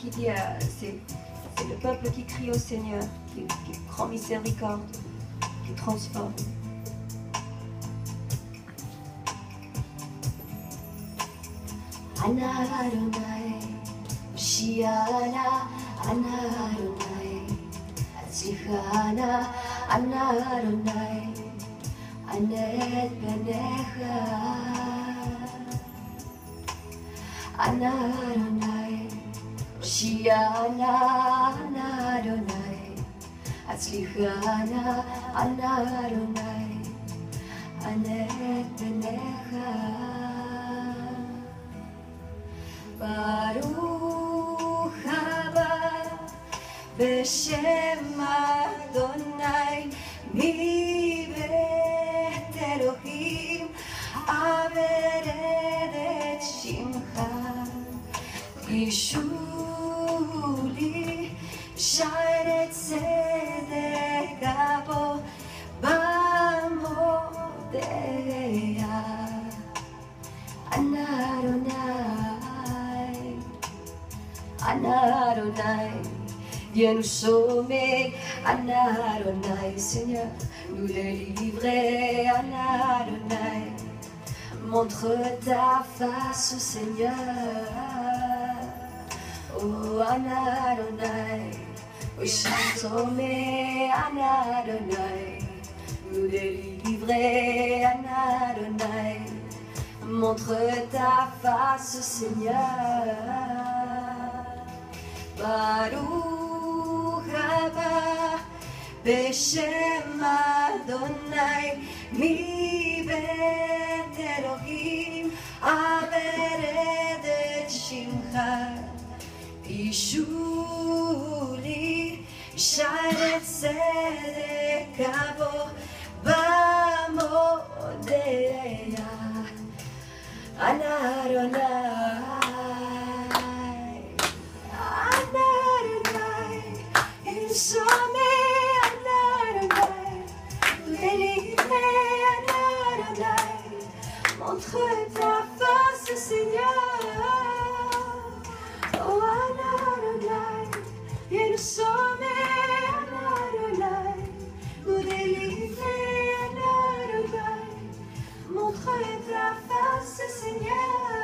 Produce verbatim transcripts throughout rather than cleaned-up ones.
qui dit, euh, c'est le peuple qui crie au Seigneur, qui, qui prend miséricorde, qui transforme. Ana Adonai, Shiana, Ana Adonai, Atzlichana, Ana Adonai, Anet Benecha, Ana Adonai, Shiana, Ana Adonai, Atzlichana, Ana Adonai, Anet Benecha. Baruch haba b'shem Adonai mi bet Elohim avered et shimcha ishuli sharet tzedek abo b'modeya Ana Adonai Ana Adonai, viens nous sauver, Ana Adonai, Seigneur, nous délivrer, Ana Adonai, montre ta face, Seigneur, oh Ana Adonai, oh chantons-mais, Ana Adonai, nous délivrer, Ana Adonai, montre ta face, Seigneur. Baruch haba b'shem Adonai mi bet Elohim avered et shimcha ishuli sharet tzedek abo b'modeya Ana Adonai Sauve, Ana Adonai, délivrer, Ana Adonai, montre ta face, Seigneur. Oh Ana Adonai, viens nous sauver, Ana Adonai, nous délivrer, Ana Adonai, montre ta face, Seigneur.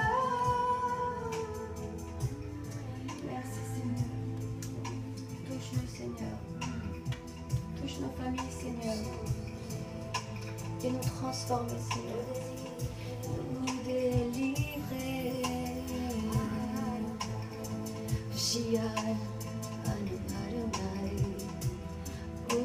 Merci Seigneur. Touche-nous, Seigneur. Touche nos familles, Seigneur. Et nous transformer, Seigneur. Nous délivrer. Shian, Adonai. Oh,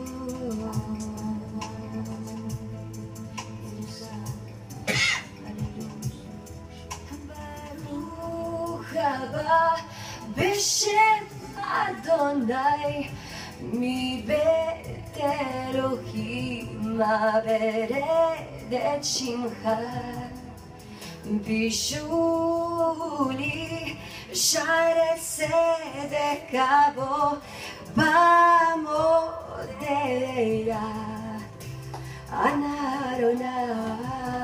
Baruch haba b'shem Adonai mi bet Elohim avered et shimcha bishuli sharet tzedek abo b'modeya Ana Adonai.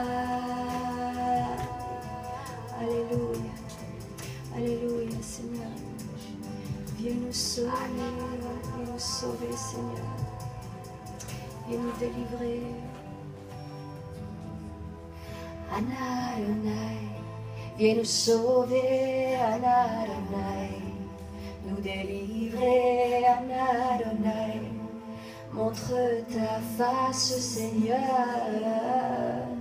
Alléluia, Alléluia Seigneur. Viens nous sauver, viens nous sauver, Seigneur. Viens nous délivrer. Ana Adonai, viens nous sauver, Ana Adonai. Nous délivrer, Ana Adonai. Montre ta face, Seigneur.